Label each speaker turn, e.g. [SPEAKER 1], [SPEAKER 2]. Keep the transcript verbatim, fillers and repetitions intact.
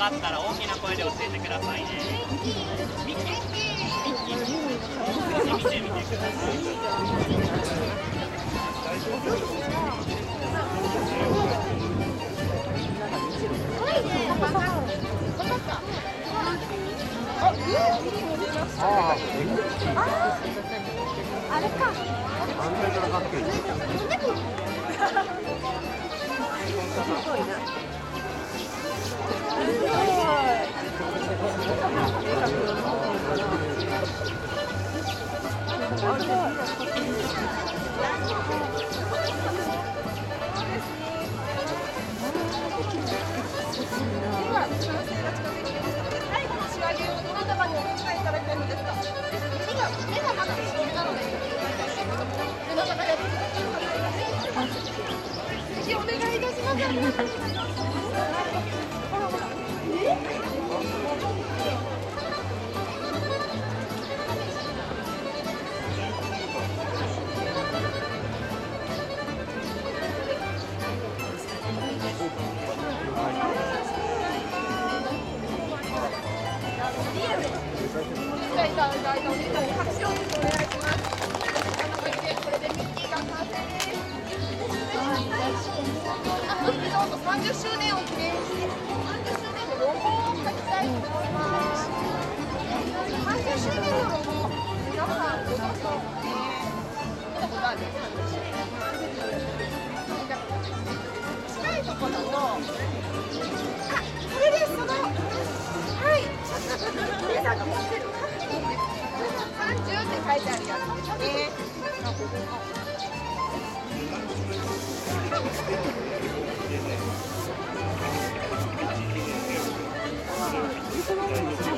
[SPEAKER 1] かったら大きな声で教えてくださいね。ミッキー、ミッキー、見て見て見てください。
[SPEAKER 2] ああ、
[SPEAKER 3] あれか。
[SPEAKER 2] 反対からかける。
[SPEAKER 3] すごいな。
[SPEAKER 4] 最後の仕上げをどなたかにお手伝いいただきたいのですが、目が目がまだ不思議なので、どなたかやってください。ぜひお願いいたします。じゃあ、いただいたお姉さんに拍手をお願いします。これでミッキーが完成です。あ、ミッキーのさんじゅっしゅうねんを記念して、さんじゅっしゅうねんのロゴを描きたいと思います。さんじゅっしゅうねんのロゴ、皆さんご存知ですかね。見たことある？近いところだと、あ、これです、その、はい。皆さんが持ってるさんじゅうって書いてあるやつですね。
[SPEAKER 2] ああ